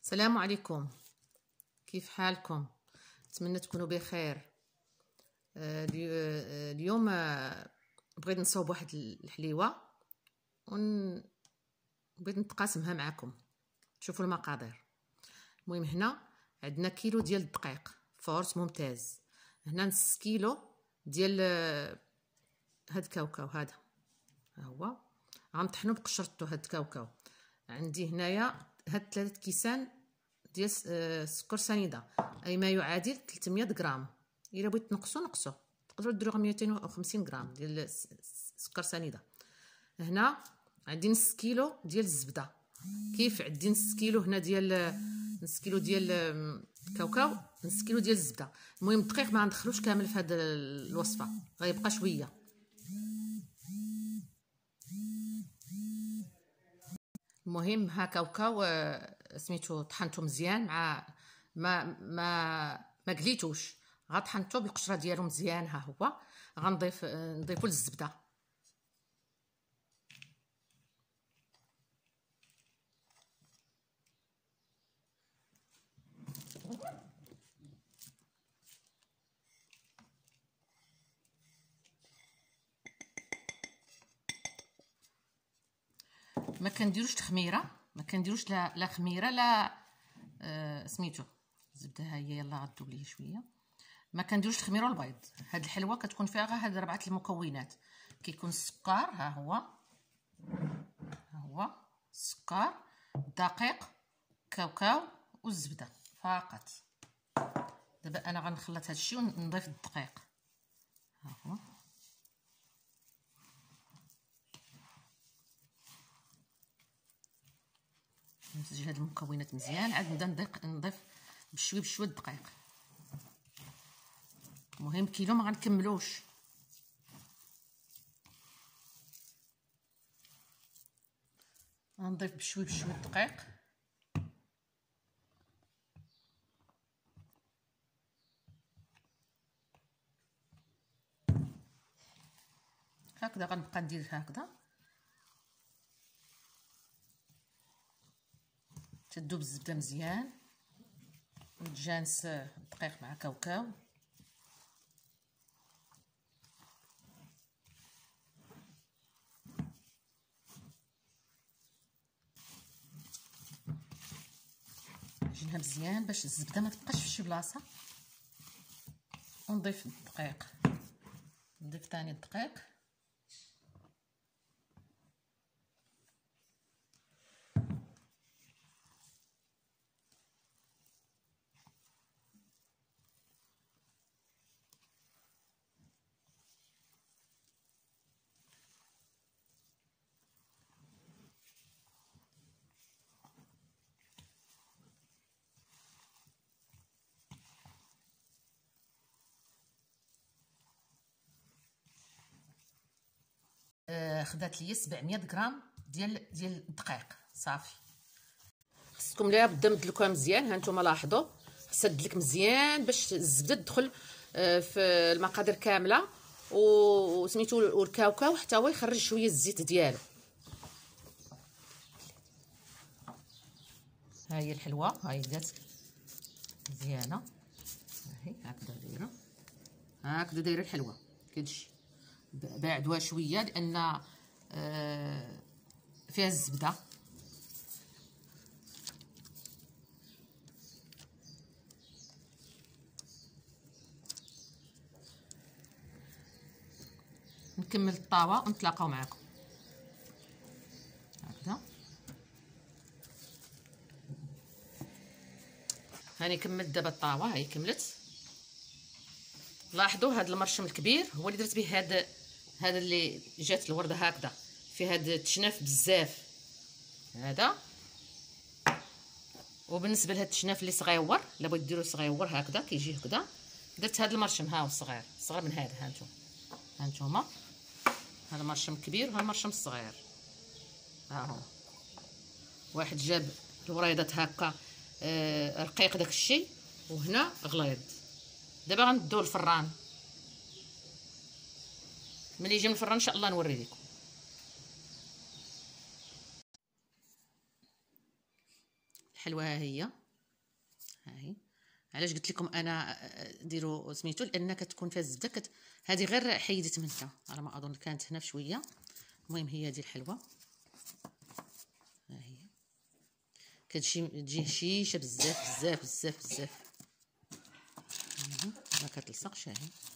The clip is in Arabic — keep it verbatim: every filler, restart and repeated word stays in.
السلام عليكم. كيف حالكم؟ نتمنى تكونوا بخير. آه، اليو- اليوم آه، بغيت نصاوب واحد الحليوه وبغيت نتقاسمها معكم. شوفوا المقادير. المهم هنا عندنا كيلو ديال الدقيق فورس ممتاز. هنا نص كيلو ديال آه، هاد الكاوكاو. هذا ها هو غنطحنو بقشرته. هاد الكاوكاو عندي هنايا هاد ثلاثة كيسان ديال السكر سنيده، اي ما يعادل ثلاثمية غرام. الا بغيت تنقصوا نقصوا، تقدروا ديروا مئتين وخمسين غرام ديال السكر سنيده. هنا عندي نص كيلو ديال الزبده. كيف عندي نص كيلو هنا ديال نص كيلو ديال الكاوكاو، نص كيلو ديال الزبده. المهم الدقيق ما غندخلوش كامل في هذه الوصفه، غيبقى شويه. المهم ها كاوكاو سميتو طحنتو مزيان مع ما ما ما قليتوش، غطحنتو بالقشره ديالو مزيان. ها هو غنضيف نضيفو للزبده. ما كنديروش تخميره، ما كنديروش لا لا خميره لا آه سميتو الزبده. ها هي يلا غدوب ليه شويه. ما كنديروش الخميره والبيض. هاد الحلوه كتكون فيها غير هاد ربعه المكونات. كيكون السكر، ها هو ها هو السكر، الدقيق، كاوكاو والزبده فقط. دابا انا غنخلط هاد الشيء ونضيف الدقيق. ها هو نمزج هاد المكونات مزيان، عاد نبدا نضيق نضيف بشوي بشوي الدقيق. المهم كيلو ما غنكملوش. غنضيف بشوي بشوي الدقيق. هكذا غنبقى ندير هكذا تذوب الزبده مزيان وتجانس الدقيق مع كاوكاو. نعجنها مزيان باش الزبده ما تبقاش في شي بلاصه. ونضيف الدقيق، نضيف ثاني الدقيق. آه خدات ليا سبعمية غرام ديال ديال الدقيق صافي. خصكم ليها بدا مدلكوها مزيان. ها نتوما لاحظوا خصها تدلك مزيان باش الزبده تدخل آه في المقادير كامله، وسميتو والكاوكاو حتى هو يخرج شويه الزيت ديالو. ها هي الحلوه، ها هي بدات مزيانه. ها هي هكذا دايره، هكذا دايره الحلوه. كتجي باعدوها شويه لان آه فيها الزبده. نكمل الطاوه ونتلاقاو معكم. هكذا هاني كملت دابا الطاوه، هاي كملت. لاحظوا هذا المرشم الكبير هو اللي درت به هذا هذا اللي جات الورده هكذا في هذا التشناف بزاف هذا. وبالنسبه لهذا التشناف اللي صغيور، الا بغيت ديروا صغيور هكذا كيجي هكذا، درت هذا المرشم ها هو الصغير، صغير من هذا. ها انتم ها انتوما هذا المرشم الكبير وهذا المرشم الصغير. ها هو واحد جاب الوريضات هكا آه رقيق داك الشيء، وهنا غليظ. دابا غندوه الفران. ملي يجي من الفران ان شاء الله نوري لكم. الحلوى ها هي، ها هي. علاش قلت لكم انا ديروا سميتو؟ لان كتكون فيها الزبده كت... هذه غير حيدت منها على ما اظن، كانت هنا شويه. المهم هي هذه الحلوى، ها هي كتجي تجي هشيشه بزاف بزاف بزاف بزاف، ما كتلصقش. ها هي